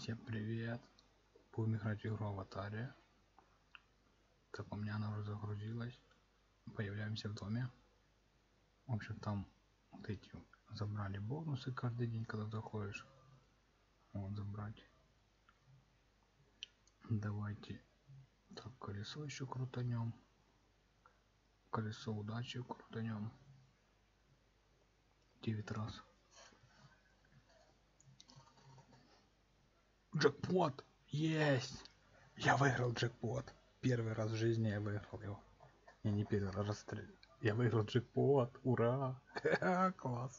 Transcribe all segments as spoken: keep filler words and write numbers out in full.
Всем привет! Будем играть в игру Аватаре. Так, у меня она уже загрузилась. Появляемся в доме. В общем, там вот эти забрали бонусы каждый день, когда заходишь. Вот, забрать. Давайте. Так, колесо еще крутанем. Колесо удачи крутанем. девять раз. Джекпот! Есть! Я выиграл джекпот. Первый раз в жизни я выиграл его. Я не первый раз. Я выиграл джекпот. Ура! Класс!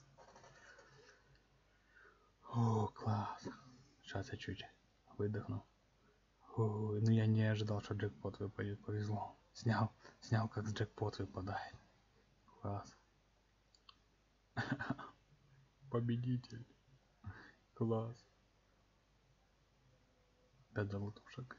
О, класс! Сейчас я чуть выдохну. О, ну я не ожидал, что джекпот выпадет. Повезло. Снял, снял, как джекпот выпадает. Класс. Победитель. Класс. пять золотушек.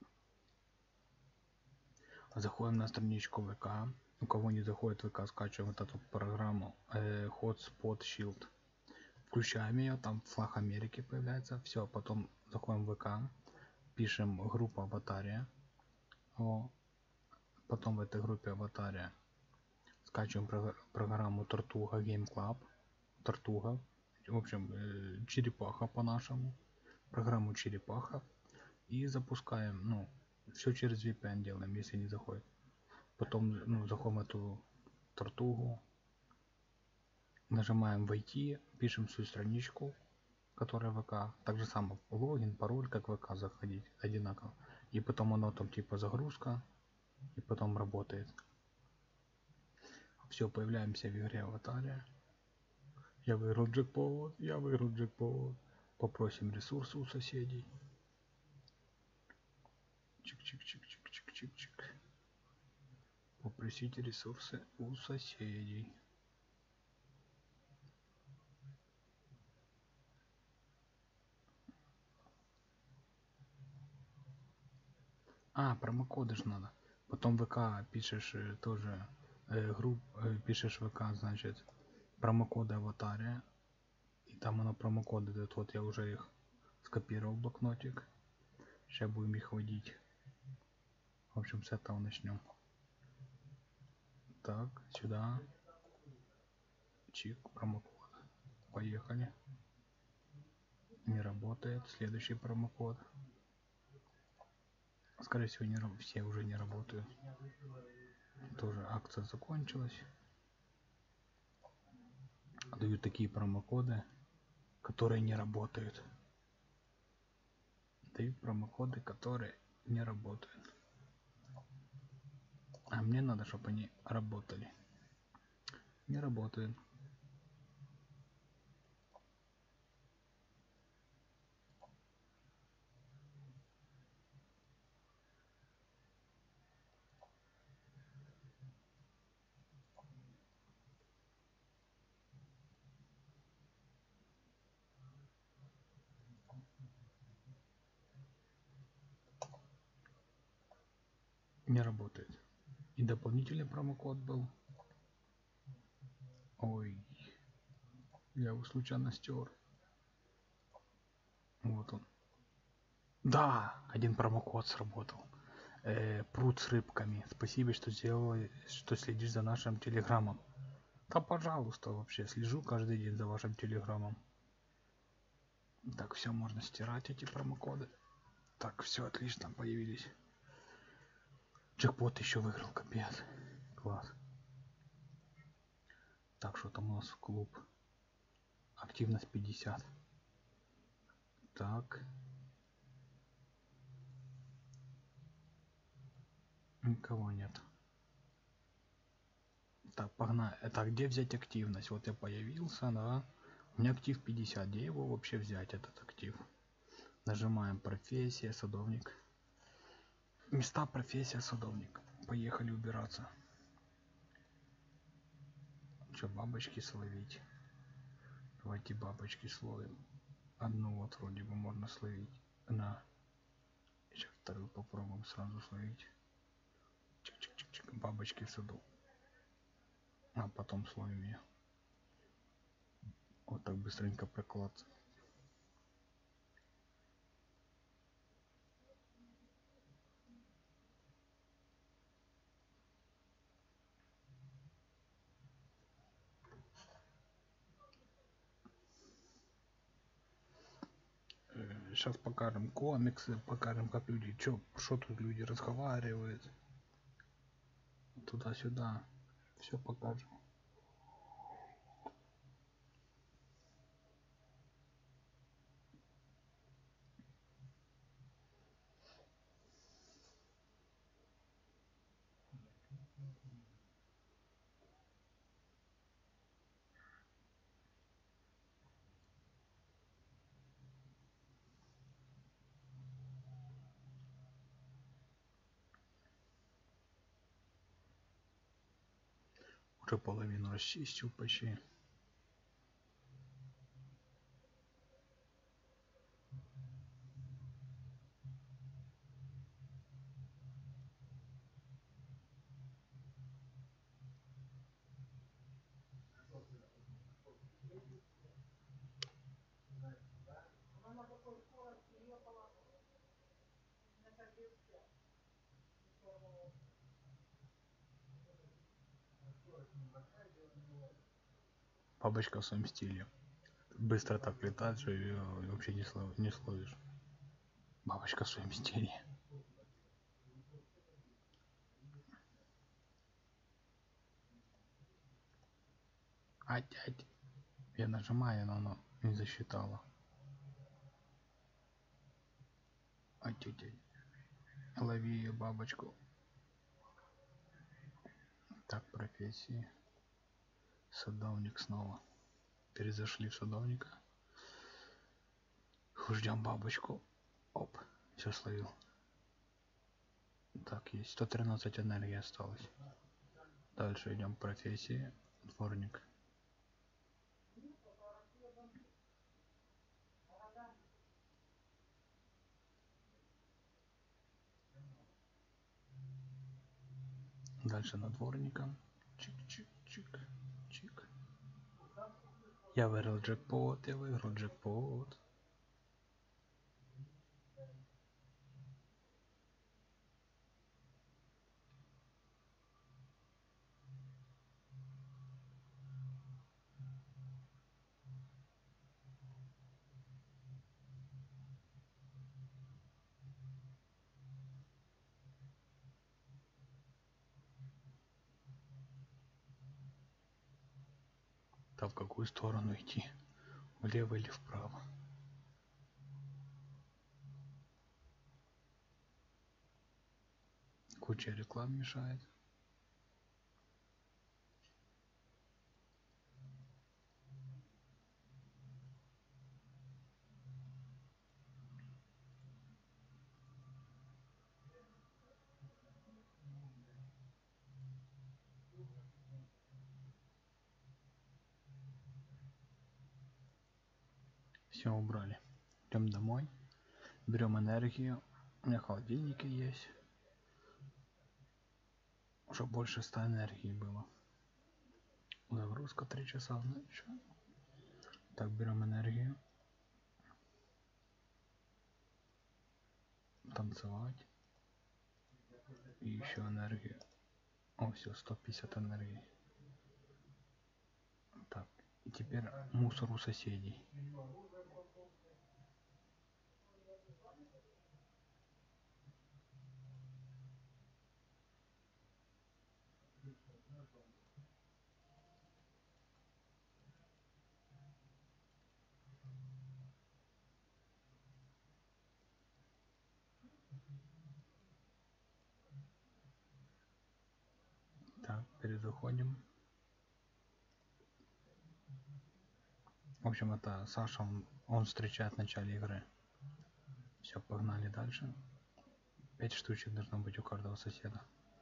Заходим на страничку ВК. У кого не заходит в ВК, скачиваем вот эту программу э, Hotspot Shield. Включаем ее, там флаг Америки появляется. Все, потом заходим в ВК. Пишем группу Аватария. О, потом в этой группе Аватария скачиваем про программу Tortuga Game Club. Тортуга. В общем, э, черепаха по-нашему. Программу черепаха. И запускаем, ну, все через ви пи эн делаем, если не заходит. Потом, ну, заходим в эту Тортугу. Нажимаем войти, пишем свою страничку, которая ВК. Так же само логин, пароль, как ВК заходить, одинаково. И потом оно там типа загрузка. И потом работает. Все, появляемся в игре Аватария. Я выиграл джекпот, я выиграл джекпот. Попросим ресурсы у соседей. Чик-чик-чик-чик-чик-чик-чик. Попросите ресурсы у соседей. А, промокоды же надо. Потом ВК пишешь э, тоже э, групп, э, пишешь ВК, значит, промокоды Аватария. И там оно промокоды дает. Вот я уже их скопировал в блокнотик. Сейчас будем их вводить. В общем, с этого начнем. Так, сюда. Чик, промокод. Поехали. Не работает. Следующий промокод. Скорее всего, не, все уже не работают. Тоже акция закончилась. Дают такие промокоды, которые не работают. Дают промокоды, которые не работают. А мне надо, чтобы они работали. Не работают. Не работает. И дополнительный промокод был. Ой. Я его случайно стер. Вот он. Да, один промокод сработал. Э, пруд с рыбками. Спасибо, что сделал, что следишь за нашим телеграммом. Да, пожалуйста, вообще слежу каждый день за вашим телеграммом. Так, все, можно стирать эти промокоды. Так, все, отлично, появились. Джекпот еще выиграл, капец. Класс. Так, что там у нас клуб? Активность пятьдесят. Так. Никого нет. Так, погнали. Так, где взять активность? Вот я появился, да. У меня актив пятьдесят. Где его вообще взять, этот актив? Нажимаем профессия, садовник. Места, профессия, садовник. Поехали убираться. Что, бабочки словить? Давайте бабочки словим. Одну вот вроде бы можно словить. На. Сейчас вторую попробуем сразу словить. Чик-чик-чик-чик. Бабочки в саду. А потом словим ее. Вот так быстренько прокладываться. сейчас покажем комиксы, покажем, как люди, что что тут люди разговаривают. Туда-сюда. Все покажем. Уже половину расчистил почти. Бабочка в своем стиле. Быстро так летает, что ее вообще не, слов, не словишь. Бабочка в своем стиле. Ать-ать. Я нажимаю, но оно не засчитало. Ать-ать-ать. Лови ее, бабочку. Так, профессии. Садовник снова. Перезашли в садовника. Ждем бабочку. Оп. Все словил. Так, есть сто тринадцать энергии осталось. Дальше идем профессии. Дворник. Дальше на дворника. Чик-чик-чик-чик. Я выиграл джекпот, я выиграл джекпот. Да в какую сторону идти? Влево или вправо? Куча реклам мешает. Все убрали. Идем домой. Берем энергию. У меня холодильники есть. Уже больше ста энергии было. Загрузка три часа, значит. Так, берем энергию. Танцевать. И еще энергию. О, все, сто пятьдесят энергии. Так, и теперь мусор у соседей. Так, перезаходим. В общем, это Саша, он, он встречает в начале игры. Все, погнали дальше. Пять штучек должно быть у каждого соседа.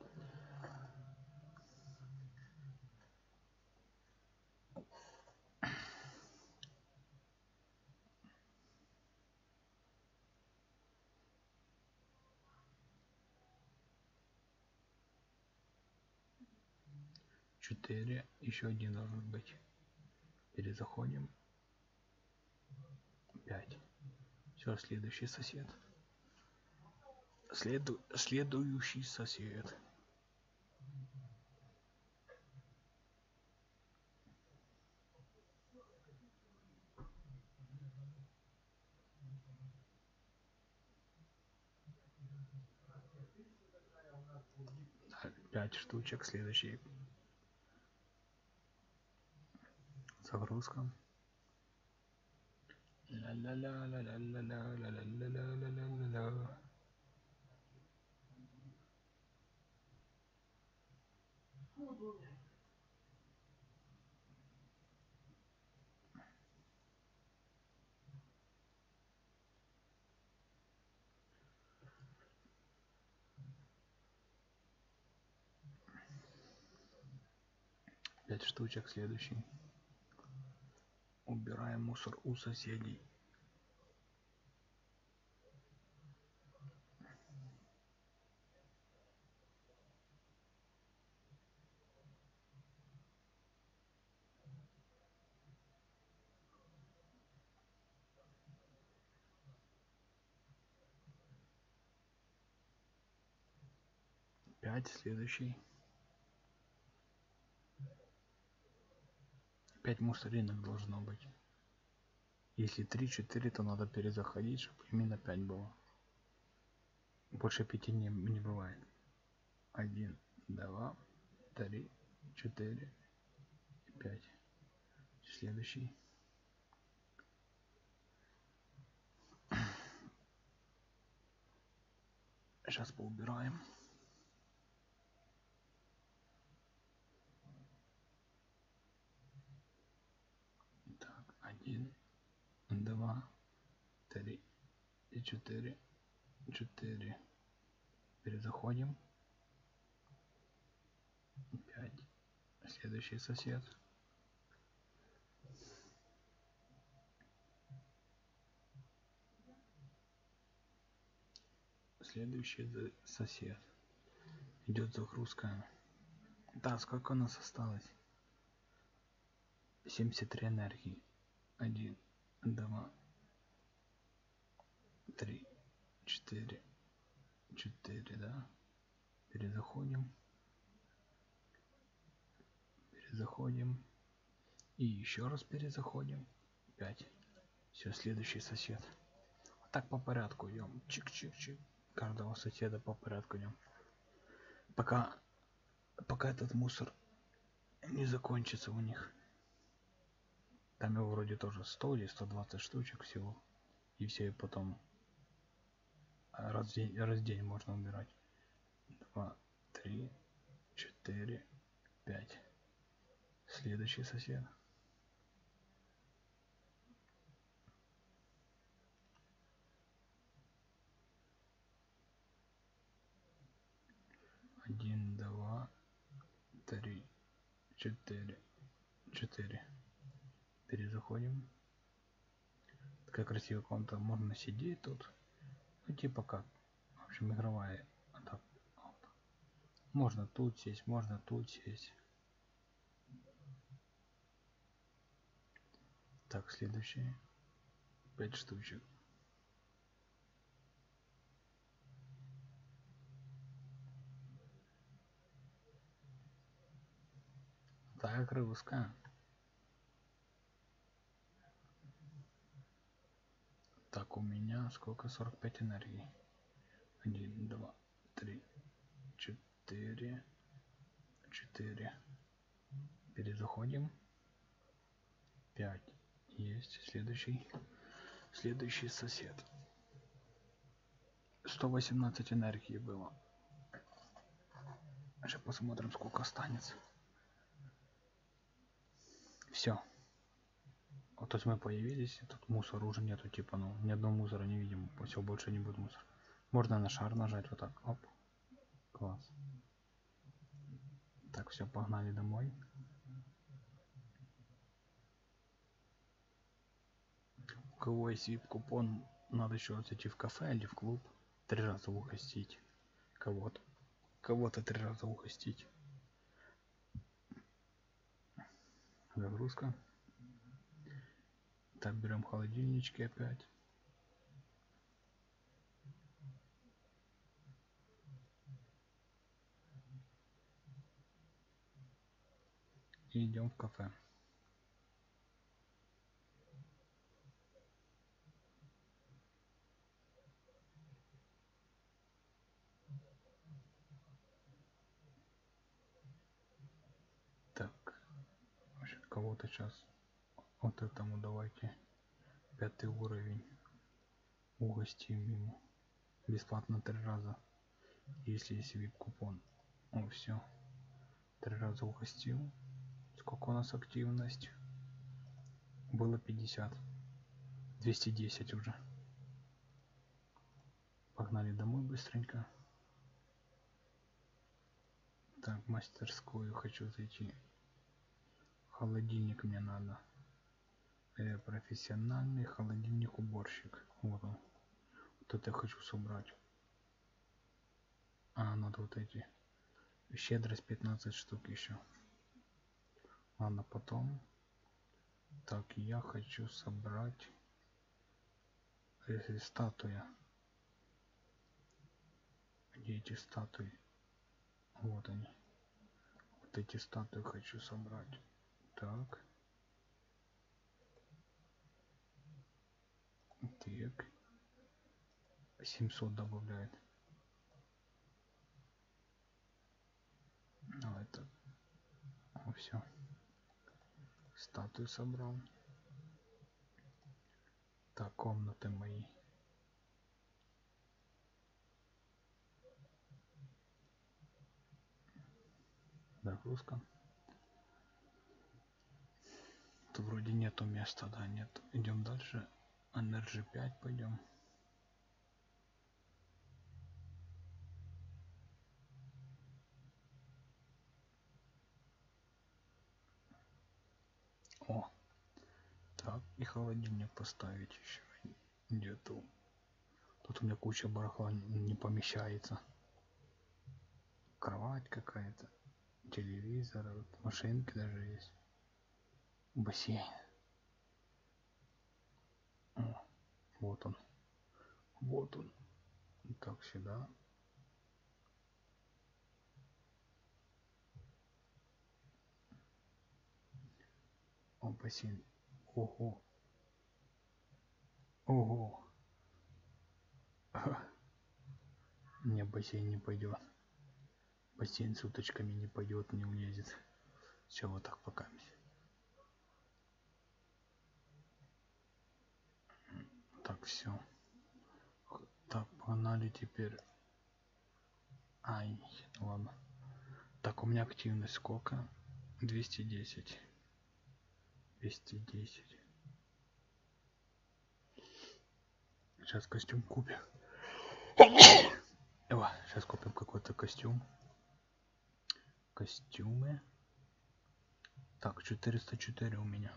Четыре. Еще один должен быть. Перезаходим. Пять. Все, следующий сосед. Следу... Следующий сосед. пять штучек. Следующий. Загрузка. Ля-ля-ля-ля-ля-ля-ля-ля-ля-ля-ля-ля-ля. пять штучек. Следующий. Убираем мусор у соседей. пять. Следующий. пять мусоринок должно быть. Если три-четыре, то надо перезаходить, чтобы именно пять было. Больше пяти не, не бывает. один, два, три, четыре, пять. Следующий. Сейчас поубираем. Так, один, два, три, четыре, четыре. Перезаходим. пять. Следующий сосед. Следующий сосед. Идет загрузка. Да, сколько у нас осталось? семьдесят три энергии. один, два, три, четыре, четыре, да? Перезаходим. Перезаходим. И еще раз перезаходим. пять. Все, следующий сосед. Так по порядку идем. Чик-чик-чик. Каждого соседа по порядку идем. Пока, пока этот мусор не закончится у них. Там его вроде тоже сто или сто двадцать штучек всего. И все, и потом раз в день, раз в день можно убирать. два, три, четыре, пять. Следующий сосед. один, два, три, четыре, четыре. Перезаходим. Такая красивая комната. Можно сидеть тут. Ну типа как. В общем, игровая. А так, вот. Можно тут сесть, можно тут сесть. Так, следующий. пять штучек. Так, рыбуска. Так, у меня сколько? сорок пять энергии. один, два, три, четыре, четыре. Перезаходим. пять. Есть. Следующий. Следующий сосед. сто восемнадцать энергии было. Сейчас посмотрим, сколько останется. Все. Вот тут мы появились, тут мусора уже нету, типа, ну, ни одного мусора не видим, все, больше не будет мусора. Можно на шар нажать, вот так, оп, класс. Так, все, погнали домой. У кого есть вип-купон, надо еще зайти в кафе или в клуб, три раза угостить кого-то, кого-то три раза угостить. Загрузка. Так, берем холодильнички опять. И идем в кафе. кого-то сейчас. Вот этому давайте. Пятый уровень. Угостим ему. Бесплатно три раза. Если есть вип купон. О, все. Три раза угостил. Сколько у нас активность? Было пятьдесят. двести десять уже. Погнали домой быстренько. Так, в мастерскую хочу зайти. Холодильник мне надо. Э, профессиональный холодильник уборщик. Вот он. Вот это я хочу собрать. А, надо вот эти. Щедрость пятнадцать штук еще. Ладно, потом. Так, я хочу собрать э, статуя. Где эти статуи? Вот они. Вот эти статуи хочу собрать. Так. Так. семьсот добавляет. Ну, это... Ну, все. Статую собрал. Так, комнаты мои. Загрузка. Тут вроде нету места, да, нет. Идем дальше. Energy пять пойдем. О, так, и холодильник поставить еще. Где-то. Тут у меня куча барахла не помещается. Кровать какая-то. Телевизор, вот, машинки даже есть. Бассейн. О, вот он. Вот он. Так, сюда. О, бассейн. Ого. Ого. Не, бассейн не пойдет. Бассейн с уточками не пойдет, не улезет. Все, вот так пока. Так, все. Так, погнали теперь. Ай, ладно. Так, у меня активность сколько? двести десять. двести десять. Сейчас костюм купим. О, сейчас купим какой-то костюм. Костюмы. Так, четыреста четыре у меня.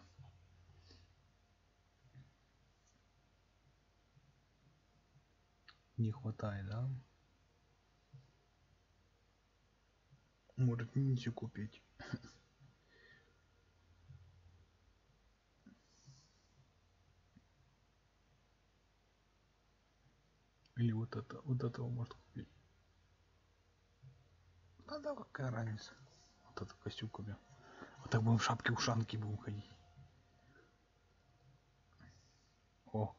Не хватает, да? Может, ниндзя купить. Или вот это, вот этого может купить. Да, да, какая разница. Вот этот костюм купим. Вот так будем в шапке-ушанке будем ходить. О,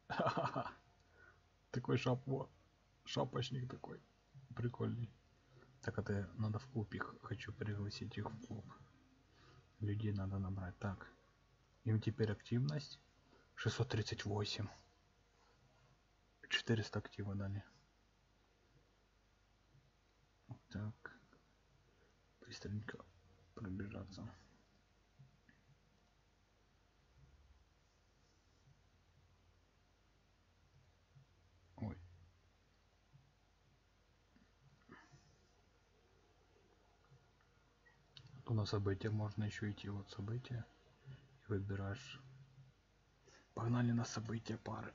такой шап, вот, шапочник такой, прикольный. Так, это надо в клуб их, хочу пригласить их в клуб. Людей надо набрать. Так, им теперь активность шестьсот тридцать восемь. четыреста актива дали. Так, быстренько пробежаться. Ой. То на события можно еще идти. Вот события. И выбираешь. Погнали на события пары.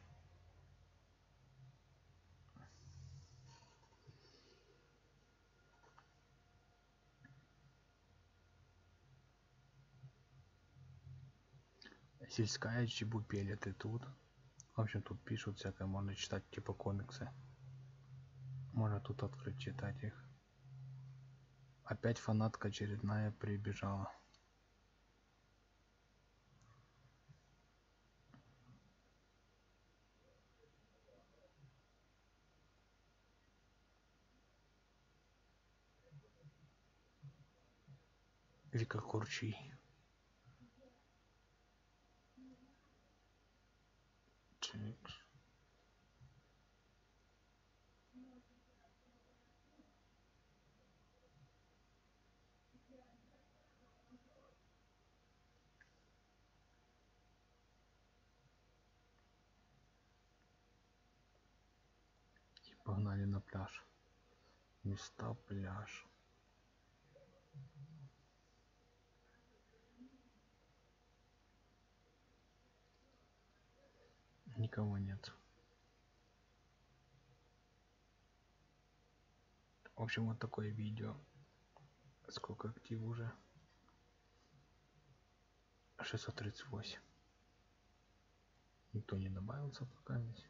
Сельская Чебупели, ты тут? В общем, тут пишут всякое, можно читать типа комиксы. Можно тут открыть, читать их. Опять фанатка очередная прибежала. Вика Курчи. Чикс. И погнали на пляж. Места пляж. Никого нет. В общем, вот такое видео. Сколько актив уже? шестьсот тридцать восемь. Никто не добавился пока здесь.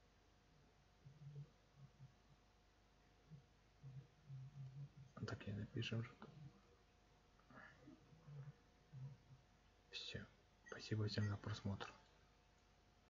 Так и напишем, что все. Спасибо всем за просмотр.